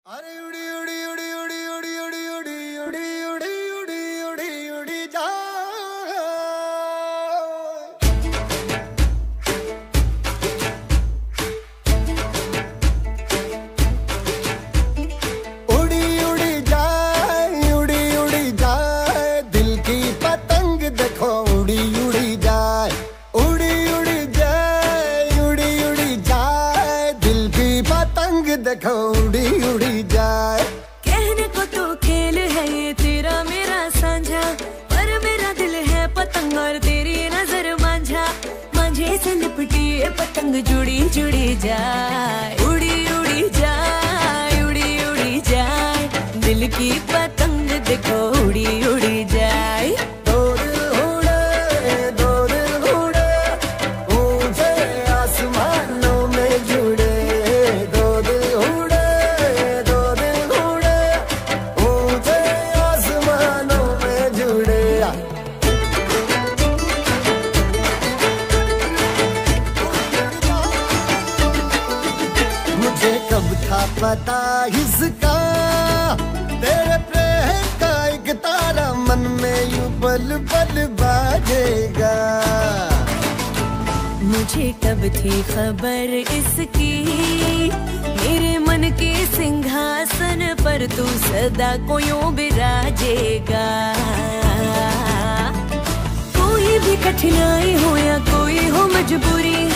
अरे उड़ी उड़ी उड़ी उड़ी उड़ी उड़ी उड़ी उड़ी उड़ी उड़ी उड़ी उड़ी जा उड़ी उड़ी जाए उड़ी उड़ी जाए दिल की पतंग देखो उड़ी उड़ी जाए उड़ी उड़ी जाए उड़ी उड़ी जाए दिल की पतंग देखो उड़ी उड़ी जाए। कहने को तो खेल है ये तेरा मेरा साझा, पर मेरा दिल है पतंग और तेरी नजर मांझा। मांझे से लिपटी ये पतंग जुड़ी जुड़ी जाए उड़ी उड़ी जाए उड़ी उड़ी जाए दिल की पतंग देखो उड़ी उड़ी जाए। दो दिल उड़े ऊंचे आसमानों में जुड़े दो दिल उड़े ऊंचे आसमानों में जुड़े। मुझे कब था पता इसका तेरे प्रेम का एक तारा मन में यूं पल पल बाजेगा। मुझे कब थी खबर इसकी मेरे मन के सिंहासन पर तू सदा को यूं बिराजेगा। कोई भी कठिनाई हो या कोई हो मजबूरी